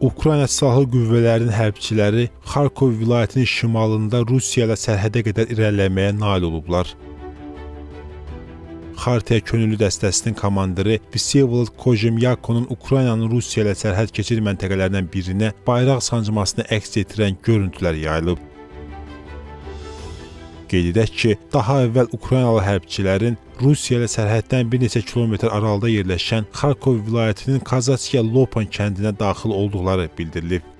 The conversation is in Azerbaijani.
Ukrayna Silahlı Qüvvələrinin hərbçiləri Xarkov vilayətinin şimalında Rusiya ilə sərhədə qədər irəliləməyə nail olublar. Xartiya Könüllü dəstəsinin komandiri Vsevolod Kozhemyakonun Ukraynanın Rusiya ilə sərhəd keçid məntəqələrindən birinə bayraq sancmasını əks etdirən görüntülər yayılıb. Qeyd edək ki, daha əvvəl Ukraynalı hərbçilərin Rusiya ilə sərhəddən bir neçə kilometr aralıda yerləşən Xarkov vilayətinin Kazatskiya Lopan kəndinə daxil olduqları bildirilib.